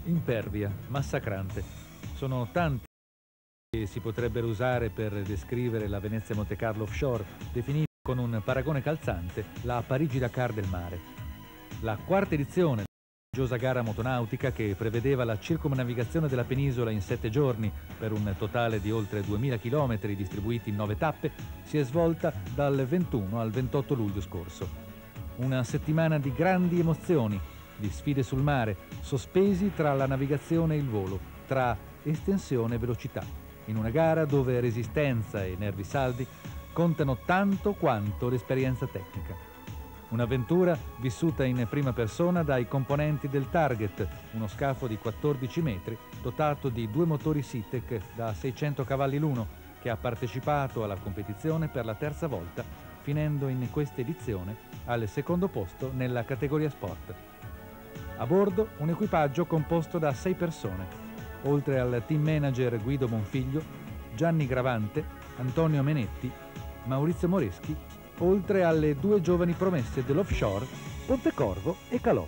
Impervia, massacrante. Sono tanti che si potrebbero usare per descrivere la Venezia Montecarlo offshore, definita con un paragone calzante la Parigi-Dakar del mare. La quarta edizione della prestigiosa gara motonautica, che prevedeva la circumnavigazione della penisola in 7 giorni per un totale di oltre 2000 km distribuiti in 9 tappe, si è svolta dal 21 al 28 luglio scorso. Una settimana di grandi emozioni, di sfide sul mare, sospesi tra la navigazione e il volo, tra estensione e velocità, in una gara dove resistenza e nervi saldi contano tanto quanto l'esperienza tecnica. Un'avventura vissuta in prima persona dai componenti del Target, uno scafo di 14 metri dotato di 2 motori Sitec da 600 cavalli l'uno, che ha partecipato alla competizione per la terza volta, finendo in questa edizione al secondo posto nella categoria sport. A bordo un equipaggio composto da 6 persone, oltre al team manager Guido Monfiglio, Gianni Gravante, Antonio Menetti, Maurizio Moreschi, oltre alle 2 giovani promesse dell'offshore, Pontecorvo e Calò.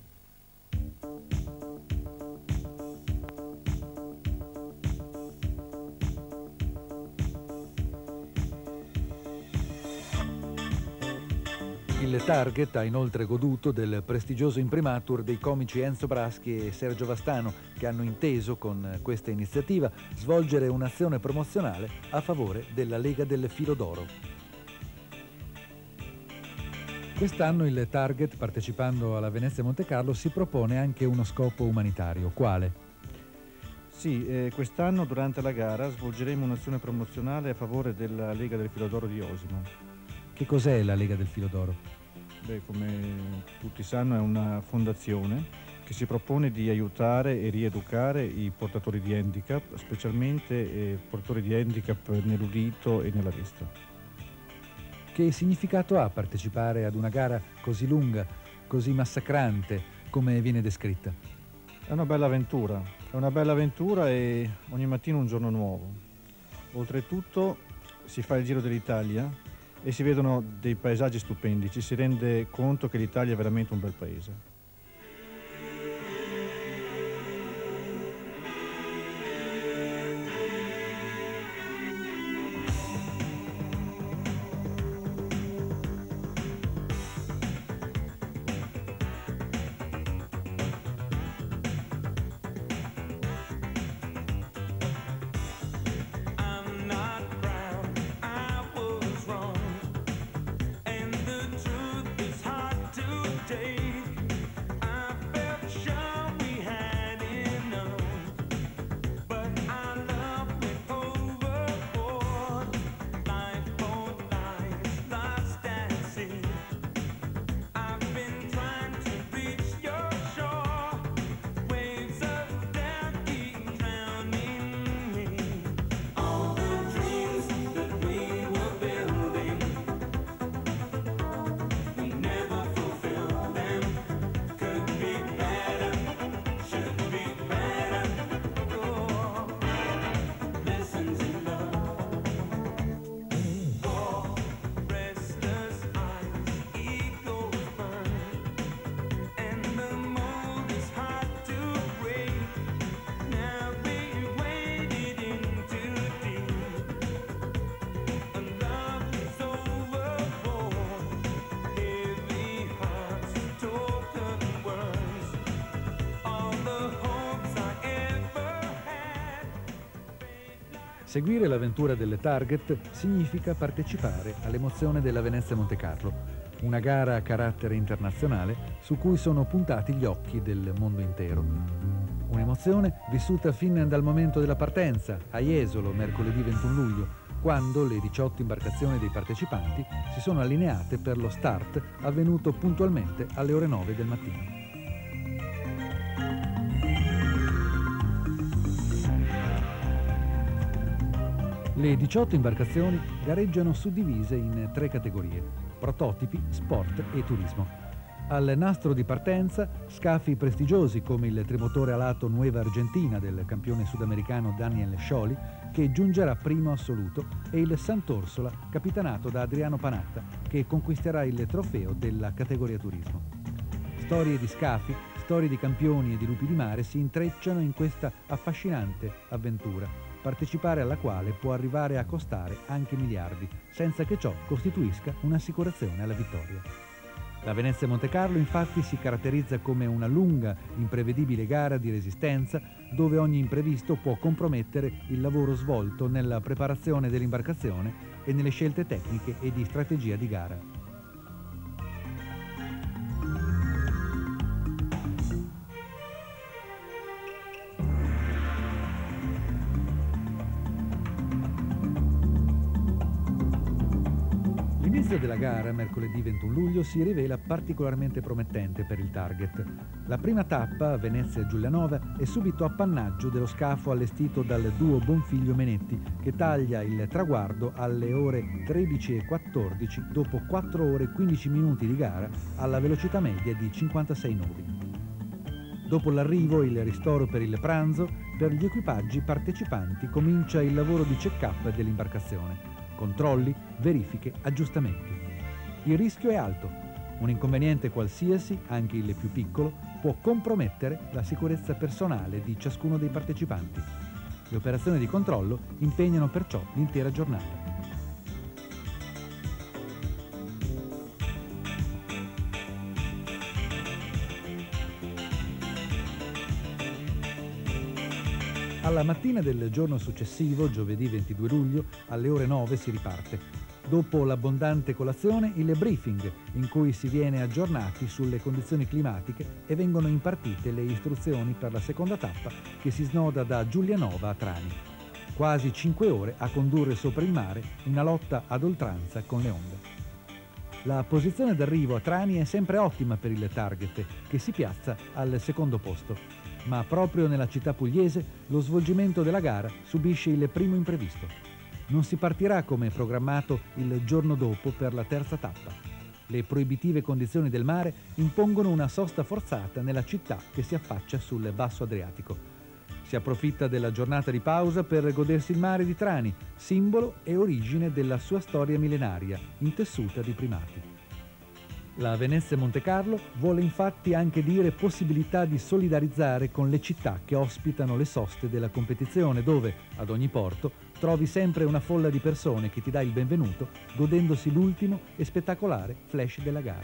Il Target ha inoltre goduto del prestigioso imprimatur dei comici Enzo Braschi e Sergio Vastano, che hanno inteso con questa iniziativa svolgere un'azione promozionale a favore della Lega del Filo d'Oro. Quest'anno il Target, partecipando alla Venezia Montecarlo, si propone anche uno scopo umanitario. Quale? Sì, quest'anno durante la gara svolgeremo un'azione promozionale a favore della Lega del Filo d'Oro di Osimo. Che cos'è la Lega del Filo d'Oro? Beh, come tutti sanno, è una fondazione che si propone di aiutare e rieducare i portatori di handicap, specialmente portatori di handicap nell'udito e nella vista. Che significato ha partecipare ad una gara così lunga, così massacrante, come viene descritta? È una bella avventura e ogni mattino un giorno nuovo. Oltretutto si fa il giro dell'Italia e si vedono dei paesaggi stupendi, ci si rende conto che l'Italia è veramente un bel paese. Seguire l'avventura delle Target significa partecipare all'emozione della Venezia Montecarlo, una gara a carattere internazionale su cui sono puntati gli occhi del mondo intero. Un'emozione vissuta fin dal momento della partenza, a Jesolo, mercoledì 21 luglio, quando le 18 imbarcazioni dei partecipanti si sono allineate per lo start avvenuto puntualmente alle ore 9 del mattino. Le 18 imbarcazioni gareggiano suddivise in 3 categorie: prototipi, sport e turismo. Al nastro di partenza scafi prestigiosi come il trimotore alato Nueva Argentina del campione sudamericano Daniel Scioli, che giungerà primo assoluto, e il Sant'Orsola capitanato da Adriano Panatta, che conquisterà il trofeo della categoria turismo. Storie di scafi, storie di campioni e di lupi di mare si intrecciano in questa affascinante avventura, partecipare alla quale può arrivare a costare anche miliardi, senza che ciò costituisca un'assicurazione alla vittoria. La Venezia Montecarlo infatti si caratterizza come una lunga, imprevedibile gara di resistenza dove ogni imprevisto può compromettere il lavoro svolto nella preparazione dell'imbarcazione e nelle scelte tecniche e di strategia di gara. L'inizio della gara, mercoledì 21 luglio, si rivela particolarmente promettente per il target. La prima tappa, Venezia-Giulianova, è subito appannaggio dello scafo allestito dal duo Bonfiglio-Menetti, che taglia il traguardo alle ore 13:14 dopo 4 ore e 15 minuti di gara alla velocità media di 56 nodi. Dopo l'arrivo e il ristoro per il pranzo, per gli equipaggi partecipanti comincia il lavoro di check-up dell'imbarcazione. Controlli, verifiche, aggiustamenti. Il rischio è alto. Un inconveniente qualsiasi, anche il più piccolo, può compromettere la sicurezza personale di ciascuno dei partecipanti. Le operazioni di controllo impegnano perciò l'intera giornata. Alla mattina del giorno successivo, giovedì 22 luglio, alle ore 9 si riparte. Dopo l'abbondante colazione, il briefing, in cui si viene aggiornati sulle condizioni climatiche e vengono impartite le istruzioni per la seconda tappa che si snoda da Giulianova a Trani. Quasi 5 ore a condurre sopra il mare una lotta ad oltranza con le onde. La posizione d'arrivo a Trani è sempre ottima per il target, che si piazza al secondo posto. Ma proprio nella città pugliese lo svolgimento della gara subisce il primo imprevisto. Non si partirà come programmato il giorno dopo per la terza tappa. Le proibitive condizioni del mare impongono una sosta forzata nella città che si affaccia sul basso Adriatico. Si approfitta della giornata di pausa per godersi il mare di Trani, simbolo e origine della sua storia millenaria, intessuta di primati. La Venezia Montecarlo vuole infatti anche dire possibilità di solidarizzare con le città che ospitano le soste della competizione, dove, ad ogni porto, trovi sempre una folla di persone che ti dà il benvenuto, godendosi l'ultimo e spettacolare flash della gara.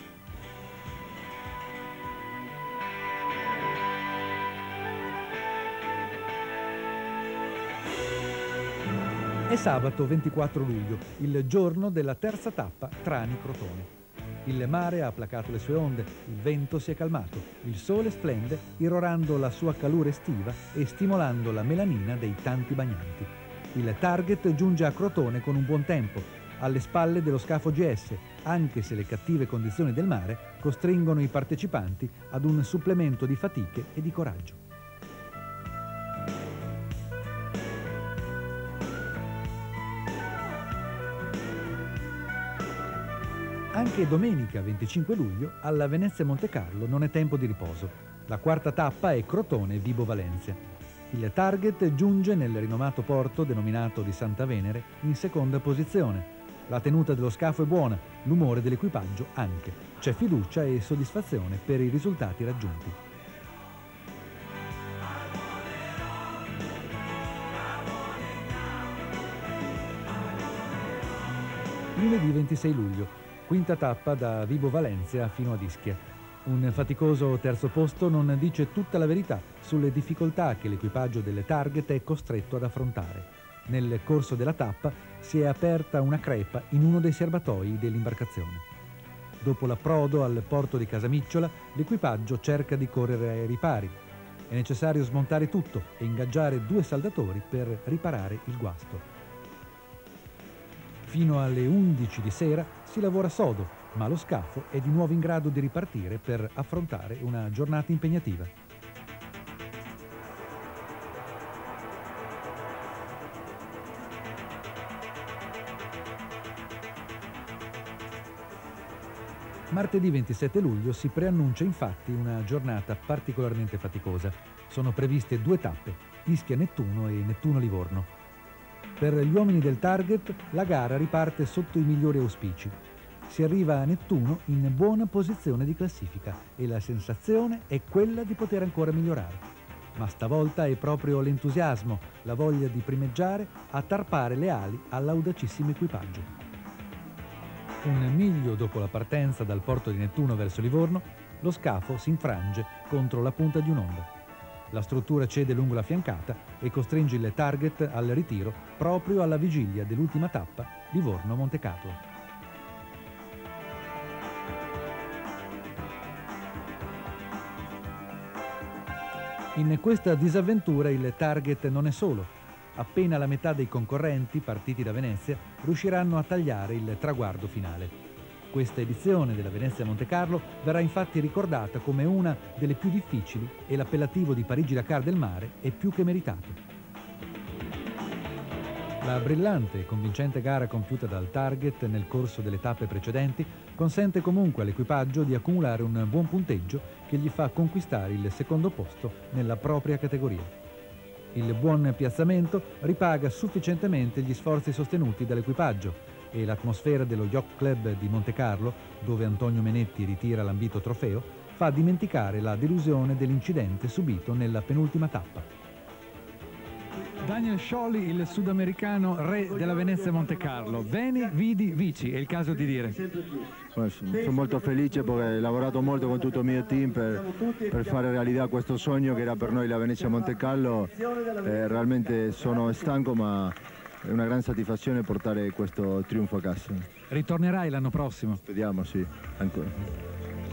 È sabato 24 luglio, il giorno della terza tappa Trani-Crotone. Il mare ha placato le sue onde, il vento si è calmato, il sole splende irrorando la sua calura estiva e stimolando la melanina dei tanti bagnanti. Il target giunge a Crotone con un buon tempo, alle spalle dello scafo GS, anche se le cattive condizioni del mare costringono i partecipanti ad un supplemento di fatiche e di coraggio. Anche domenica 25 luglio alla Venezia Montecarlo non è tempo di riposo. La quarta tappa è Crotone-Vibo Valencia. Il target giunge nel rinomato porto denominato di Santa Venere in seconda posizione. La tenuta dello scafo è buona, l'umore dell'equipaggio anche. C'è fiducia e soddisfazione per i risultati raggiunti. Lunedì 26 luglio. Quinta tappa da Vibo Valencia fino ad Ischia. Un faticoso terzo posto non dice tutta la verità sulle difficoltà che l'equipaggio delle Target è costretto ad affrontare. Nel corso della tappa si è aperta una crepa in uno dei serbatoi dell'imbarcazione. Dopo l'approdo al porto di Casamicciola, l'equipaggio cerca di correre ai ripari. È necessario smontare tutto e ingaggiare 2 saldatori per riparare il guasto. Fino alle 11 di sera si lavora sodo, ma lo scafo è di nuovo in grado di ripartire per affrontare una giornata impegnativa. Martedì 27 luglio si preannuncia infatti una giornata particolarmente faticosa. Sono previste 2 tappe, Ischia-Nettuno e Nettuno-Livorno. Per gli uomini del target la gara riparte sotto i migliori auspici. si arriva a Nettuno in buona posizione di classifica e la sensazione è quella di poter ancora migliorare. Ma stavolta è proprio l'entusiasmo, la voglia di primeggiare a tarpare le ali all'audacissimo equipaggio. Un miglio dopo la partenza dal porto di Nettuno verso Livorno, lo scafo si infrange contro la punta di un'onda. La struttura cede lungo la fiancata e costringe il target al ritiro proprio alla vigilia dell'ultima tappa Livorno-Monte Carlo. In questa disavventura il target non è solo. Appena la metà dei concorrenti partiti da Venezia riusciranno a tagliare il traguardo finale. Questa edizione della Venezia-Monte Carlo verrà infatti ricordata come una delle più difficili e l'appellativo di Parigi-Dakar del mare è più che meritato. La brillante e convincente gara compiuta dal target nel corso delle tappe precedenti consente comunque all'equipaggio di accumulare un buon punteggio che gli fa conquistare il secondo posto nella propria categoria. Il buon piazzamento ripaga sufficientemente gli sforzi sostenuti dall'equipaggio e l'atmosfera dello Yacht Club di Monte Carlo, dove Antonio Menetti ritira l'ambito trofeo, fa dimenticare la delusione dell'incidente subito nella penultima tappa. Daniel Sciolli, il sudamericano re della Venezia-Monte Carlo. Veni, vidi, vici, è il caso di dire. Sono molto felice perché ho lavorato molto con tutto il mio team per fare realtà questo sogno che era per noi la Venezia-Monte Carlo. Realmente sono stanco, ma è una gran soddisfazione portare questo trionfo a casa. Ritornerai l'anno prossimo? Vediamo, sì, ancora.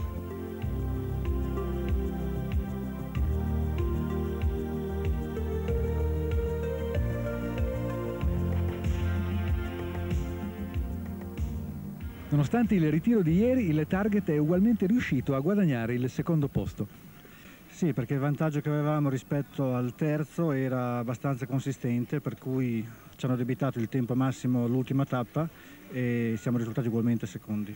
Nonostante il ritiro di ieri, il target è ugualmente riuscito a guadagnare il secondo posto. Sì, perché il vantaggio che avevamo rispetto al terzo era abbastanza consistente, per cui ci hanno debitato il tempo massimo all'ultima tappa e siamo risultati ugualmente secondi.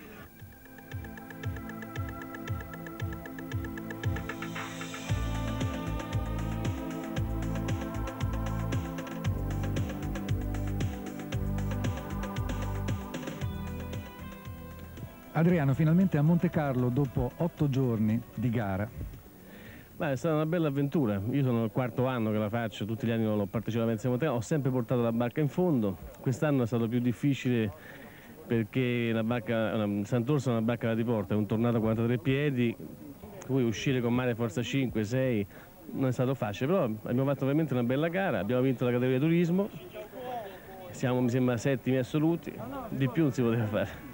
Adriano, finalmente a Monte Carlo dopo 8 giorni di gara. Beh, è stata una bella avventura. Io sono il quarto anno che la faccio, tutti gli anni ho partecipato alla Venezia Monte Carlo, ho sempre portato la barca in fondo. Quest'anno è stato più difficile perché la barca, Sant'Orso è una barca da diporto, è un tornato a 43 piedi, poi uscire con mare forza 5, 6 non è stato facile, però abbiamo fatto veramente una bella gara, abbiamo vinto la categoria turismo, siamo mi sembra settimi assoluti, di più non si poteva fare.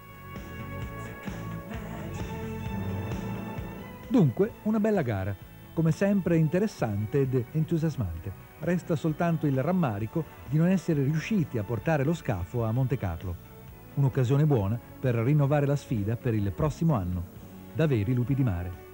Dunque, una bella gara, come sempre interessante ed entusiasmante. Resta soltanto il rammarico di non essere riusciti a portare lo scafo a Monte Carlo. Un'occasione buona per rinnovare la sfida per il prossimo anno. Da veri lupi di mare.